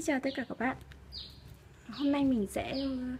Xin chào tất cả các bạn. Hôm nay mình sẽ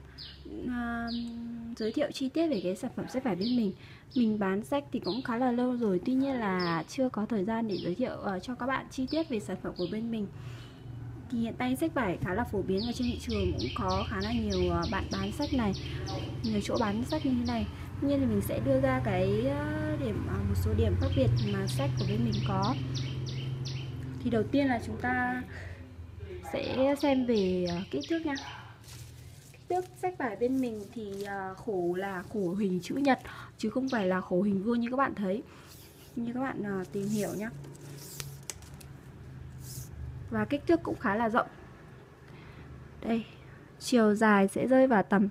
giới thiệu chi tiết về cái sản phẩm sách vải bên mình. Mình bán sách thì cũng khá là lâu rồi, tuy nhiên là chưa có thời gian để giới thiệu cho các bạn chi tiết về sản phẩm của bên mình. Thì hiện tại sách vải khá là phổ biến và trên thị trường cũng có khá là nhiều bạn bán sách này, nhiều chỗ bán sách như thế này. Tuy nhiên thì mình sẽ đưa ra cái một số điểm khác biệt mà sách của bên mình có. Thì đầu tiên là chúng ta sẽ xem về kích thước nha. Kích thước sách vải bên mình thì khổ là khổ hình chữ nhật chứ không phải là khổ hình vuông như các bạn thấy, như các bạn tìm hiểu nhé. Và kích thước cũng khá là rộng. Đây, chiều dài sẽ rơi vào tầm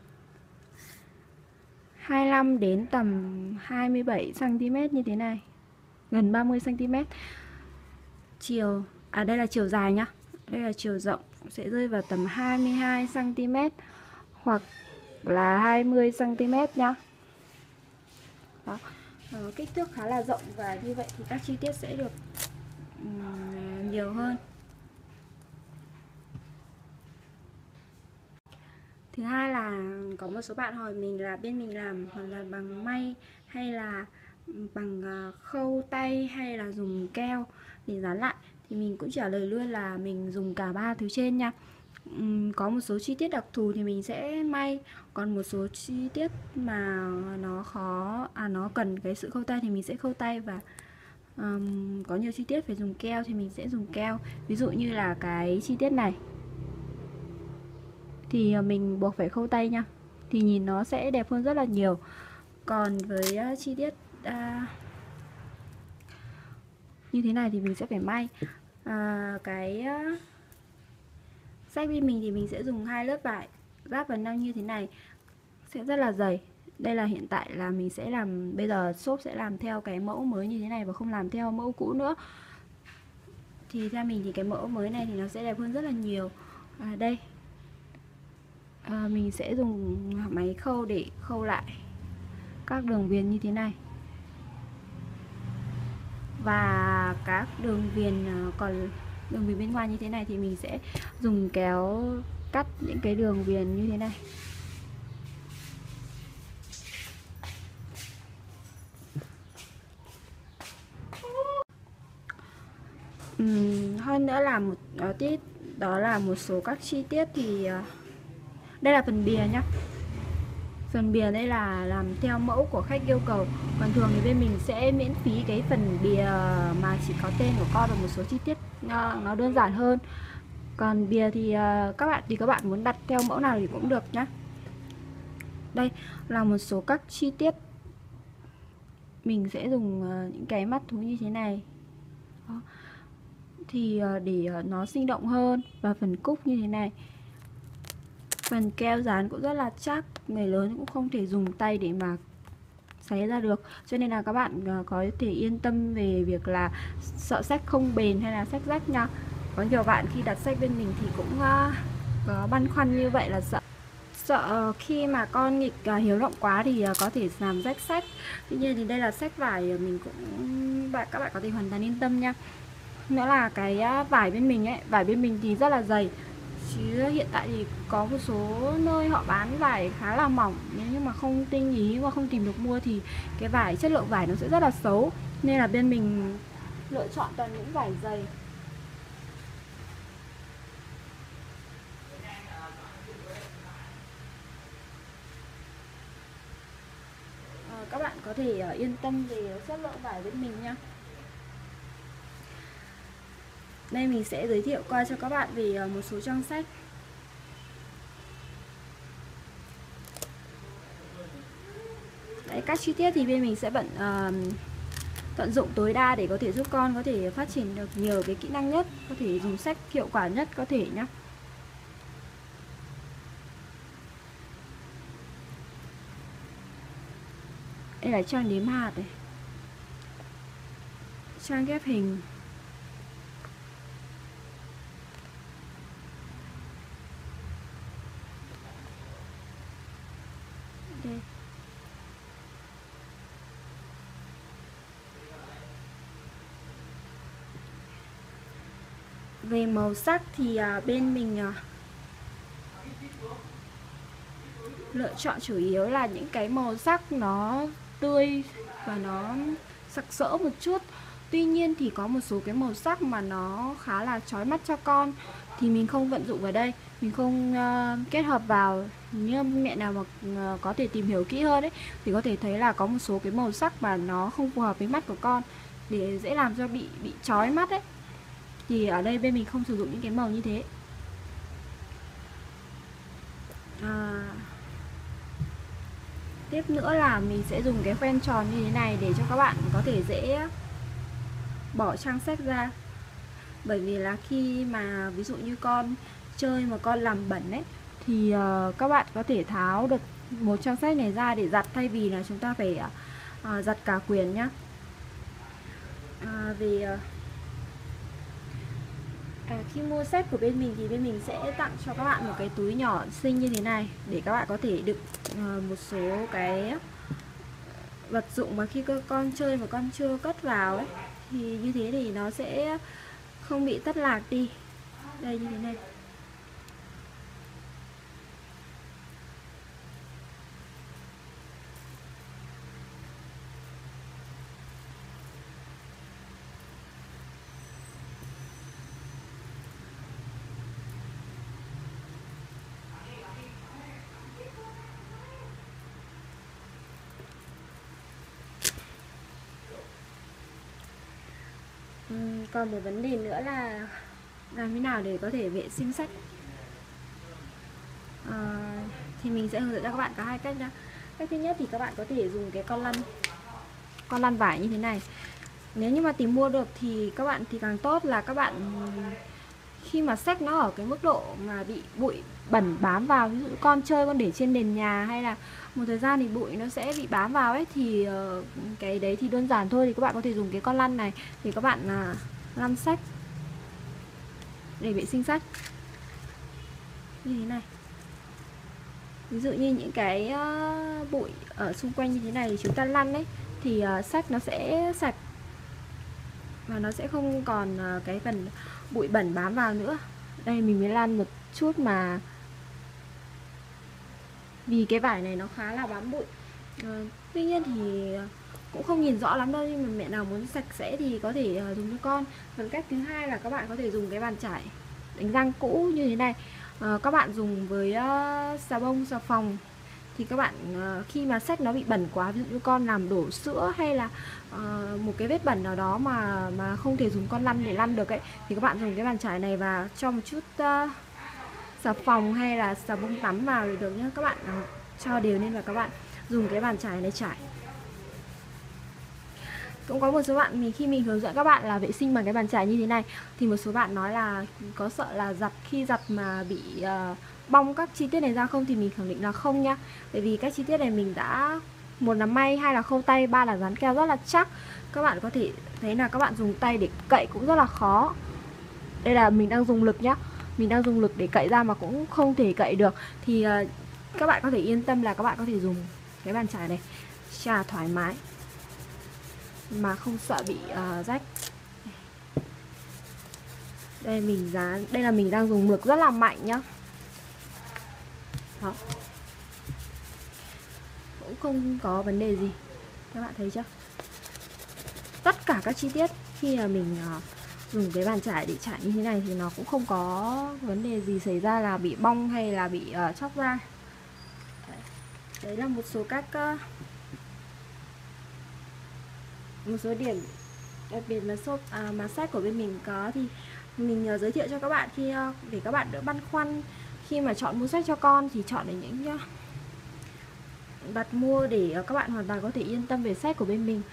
25 đến tầm 27 cm như thế này, gần 30 cm. Đây là chiều dài nhá. Đây là chiều rộng sẽ rơi vào tầm 22 cm hoặc là 20 cm nhá. Đó. Kích thước khá là rộng và như vậy thì các chi tiết sẽ được nhiều hơn. Thứ hai là có một số bạn hỏi mình là bên mình làm hoặc là bằng may hay là bằng khâu tay hay là dùng keo để dán lại, thì mình cũng trả lời luôn là mình dùng cả ba thứ trên nha. Có một số chi tiết đặc thù thì mình sẽ may, còn một số chi tiết mà nó cần cái sự khâu tay thì mình sẽ khâu tay, và có nhiều chi tiết phải dùng keo thì mình sẽ dùng keo. Ví dụ như là cái chi tiết này thì mình buộc phải khâu tay nha, thì nhìn nó sẽ đẹp hơn rất là nhiều. Còn với chi tiết như thế này thì mình sẽ phải may. Cái sách bên mình thì mình sẽ dùng 2 lớp vải ráp vào nhau như thế này, sẽ rất là dày. Đây là hiện tại là mình sẽ làm, bây giờ shop sẽ làm theo cái mẫu mới như thế này và không làm theo mẫu cũ nữa. Thì theo mình thì cái mẫu mới này thì nó sẽ đẹp hơn rất là nhiều. Đây mình sẽ dùng máy khâu để khâu lại các đường viền như thế này, và các đường viền còn đường viền bên ngoài như thế này thì mình sẽ dùng kéo cắt những cái đường viền như thế này. Hơn nữa là một tiết đó là một số các chi tiết thì đây là phần bìa nhá. Phần bìa đây là làm theo mẫu của khách yêu cầu, còn thường thì bên mình sẽ miễn phí cái phần bìa mà chỉ có tên của con và một số chi tiết nó đơn giản hơn. Còn bìa thì các bạn muốn đặt theo mẫu nào thì cũng được nhá. Đây là một số các chi tiết mình sẽ dùng những cái mắt thú như thế này. Đó. Thì để nó sinh động hơn, và phần cúc như thế này. Phần keo dán cũng rất là chắc, người lớn cũng không thể dùng tay để mà xé ra được, cho nên là các bạn có thể yên tâm về việc là sợ sách không bền hay là sách rách nha. Có nhiều bạn khi đặt sách bên mình thì cũng có băn khoăn như vậy, là sợ khi mà con nghịch hiếu động quá thì có thể làm rách sách. Tuy nhiên thì đây là sách vải, mình cũng các bạn có thể hoàn toàn yên tâm nha. Nữa là cái vải bên mình ấy, vải bên mình thì rất là dày, chứ hiện tại thì có một số nơi họ bán vải khá là mỏng. Nếu như mà không tinh ý và không tìm được mua thì cái vải, chất lượng vải nó sẽ rất là xấu, nên là bên mình lựa chọn toàn những vải dày. Các bạn có thể yên tâm về chất lượng vải bên mình nha. Đây mình sẽ giới thiệu qua cho các bạn về một số trang sách. Đấy, các chi tiết thì bên mình sẽ tận dụng tối đa để có thể giúp con có thể phát triển được nhiều cái kỹ năng nhất, có thể dùng sách hiệu quả nhất có thể nhé. Đây là trang đếm hạt này, trang ghép hình. Đây. Về màu sắc thì bên mình lựa chọn chủ yếu là những cái màu sắc nó tươi và nó sặc sỡ một chút. Tuy nhiên thì có một số cái màu sắc mà nó khá là chói mắt cho con thì mình không vận dụng vào đây, mình không kết hợp vào. Như mẹ nào mà có thể tìm hiểu kỹ hơn ấy thì có thể thấy là có một số cái màu sắc mà nó không phù hợp với mắt của con, để dễ làm cho bị chói mắt ấy. Thì ở đây bên mình không sử dụng những cái màu như thế. Tiếp nữa là mình sẽ dùng cái khoen tròn như thế này để cho các bạn có thể dễ bỏ trang sách ra. Bởi vì là khi mà ví dụ như con chơi mà con làm bẩn ấy thì các bạn có thể tháo được một trang sách này ra để giặt, thay vì là chúng ta phải giặt cả quyển nhá. Khi mua sách của bên mình thì bên mình sẽ tặng cho các bạn một cái túi nhỏ xinh như thế này để các bạn có thể đựng một số cái vật dụng mà khi con chơi mà con chưa cất vào ấy, thì như thế thì nó sẽ không bị thất lạc đi. Đây, như thế này. Còn một vấn đề nữa là làm thế nào để có thể vệ sinh sách. Thì mình sẽ hướng dẫn cho các bạn có hai cách nha. Cách thứ nhất thì các bạn có thể dùng cái con lăn vải như thế này. Nếu như mà tìm mua được thì các bạn thì càng tốt, là các bạn khi mà sách nó ở cái mức độ mà bị bụi bẩn bám vào, ví dụ con chơi con để trên nền nhà hay là một thời gian thì bụi nó sẽ bị bám vào ấy, thì cái đấy thì đơn giản thôi, thì các bạn có thể dùng cái con lăn này thì các bạn lăn sách để vệ sinh sách như thế này. Ví dụ như những cái bụi ở xung quanh như thế này thì chúng ta lăn ấy thì sách nó sẽ sạch và nó sẽ không còn cái phần bụi bẩn bám vào nữa. Đây mình mới lăn một chút mà vì cái vải này nó khá là bám bụi. Tuy nhiên thì cũng không nhìn rõ lắm đâu, nhưng mà mẹ nào muốn sạch sẽ thì có thể dùng cho con. Còn cách thứ hai là các bạn có thể dùng cái bàn chải đánh răng cũ như thế này. Các bạn dùng với xà bông, xà phòng thì các bạn khi mà sách nó bị bẩn quá, ví dụ như con làm đổ sữa hay là một cái vết bẩn nào đó mà không thể dùng con lăn để lăn được ấy, thì các bạn dùng cái bàn chải này và cho một chút xà phòng hay là xà bông tắm vào thì được nhá. Các bạn cho đều lên và các bạn dùng cái bàn chải này chải. Cũng có một số bạn khi mình hướng dẫn các bạn là vệ sinh bằng cái bàn chải như thế này thì một số bạn nói là có sợ là khi giặt mà bị bong các chi tiết này ra không, thì mình khẳng định là không nha. Bởi vì các chi tiết này mình đã, một là may, hai là khâu tay, ba là dán keo rất là chắc. Các bạn có thể thấy là các bạn dùng tay để cậy cũng rất là khó. Đây là mình đang dùng lực nhá, mình đang dùng lực để cậy ra mà cũng không thể cậy được, thì các bạn có thể yên tâm là các bạn có thể dùng cái bàn chải này chà thoải mái mà không sợ bị rách. Đây mình dán, đây là mình đang dùng lực rất là mạnh nhá. Đó, cũng không có vấn đề gì, các bạn thấy chưa? Tất cả các chi tiết khi mà mình dùng cái bàn chải để chải như thế này thì nó cũng không có vấn đề gì xảy ra là bị bong hay là bị chóc ra. Đấy là một số các một số điểm đặc biệt mà sách của bên mình có, thì mình giới thiệu cho các bạn khi để các bạn đỡ băn khoăn khi mà chọn mua sách cho con, thì chọn để những đặt mua để các bạn hoàn toàn có thể yên tâm về sách của bên mình.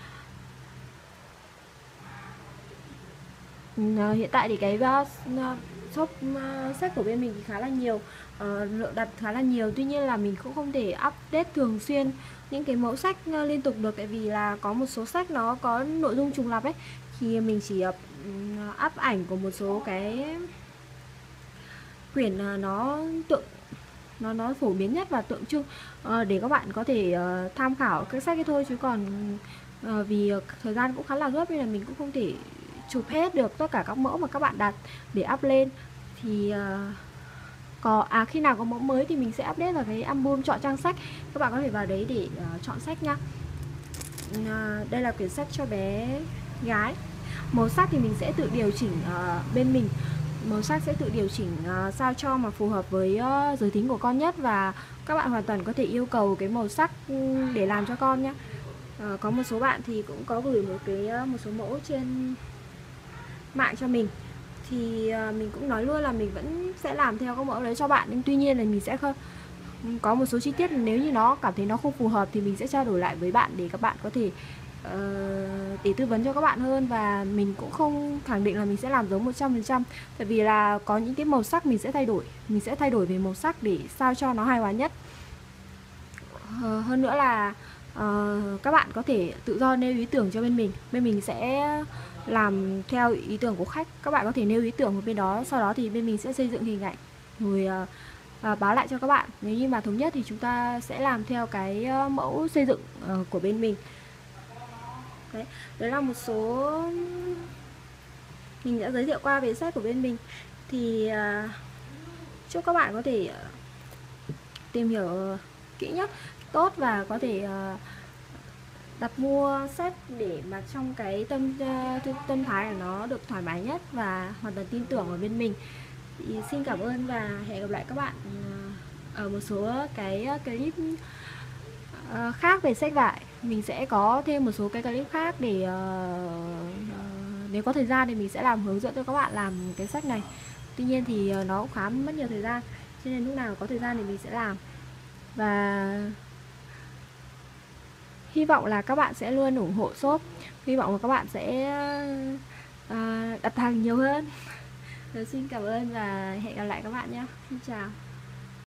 Hiện tại thì cái shop sách của bên mình thì khá là nhiều, lượng đặt khá là nhiều. Tuy nhiên là mình cũng không thể update thường xuyên những cái mẫu sách liên tục được, tại vì là có một số sách nó có nội dung trùng lặp ấy, thì mình chỉ up ảnh của một số cái quyển nó phổ biến nhất và tượng trưng để các bạn có thể tham khảo cái sách ấy thôi. Chứ còn vì thời gian cũng khá là gấp nên là mình cũng không thể chụp hết được tất cả các mẫu mà các bạn đặt để up lên. Thì khi nào có mẫu mới thì mình sẽ update vào cái album chọn trang sách. Các bạn có thể vào đấy để chọn sách nha. Đây là quyển sách cho bé gái. Màu sắc thì mình sẽ tự điều chỉnh bên mình. Màu sắc sẽ tự điều chỉnh sao cho mà phù hợp với giới tính của con nhất. Và các bạn hoàn toàn có thể yêu cầu cái màu sắc để làm cho con nhé. Có một số bạn thì cũng có gửi một số mẫu trên mạng cho mình. Thì mình cũng nói luôn là mình vẫn sẽ làm theo các mẫu đấy cho bạn. Nhưng tuy nhiên là mình sẽ không có một số chi tiết, nếu như nó cảm thấy nó không phù hợp thì mình sẽ trao đổi lại với bạn để các bạn có thể để tư vấn cho các bạn hơn. Và mình cũng không khẳng định là mình sẽ làm giống 100%, tại vì là có những cái màu sắc mình sẽ thay đổi về màu sắc để sao cho nó hài hòa nhất. Hơn nữa là các bạn có thể tự do nêu ý tưởng cho bên mình sẽ làm theo ý tưởng của khách. Các bạn có thể nêu ý tưởng của bên đó, sau đó thì bên mình sẽ xây dựng hình ảnh rồi báo lại cho các bạn. Nếu như mà thống nhất thì chúng ta sẽ làm theo cái mẫu xây dựng của bên mình. Đấy là một số mình đã giới thiệu qua về sách của bên mình. Thì chúc các bạn có thể tìm hiểu kỹ nhất, tốt, và có thể đặt mua sách để mà trong cái tâm thái của nó được thoải mái nhất và hoàn toàn tin tưởng ở bên mình. Thì xin cảm ơn và hẹn gặp lại các bạn ở một số cái clip khác về sách vải. Mình sẽ có thêm một số cái clip khác để nếu có thời gian thì mình sẽ làm hướng dẫn cho các bạn làm cái sách này. Tuy nhiên thì nó cũng khá mất nhiều thời gian, cho nên lúc nào có thời gian thì mình sẽ làm. Và hy vọng là các bạn sẽ luôn ủng hộ shop. Hy vọng là các bạn sẽ đặt hàng nhiều hơn. Xin cảm ơn và hẹn gặp lại các bạn nhé. Xin chào.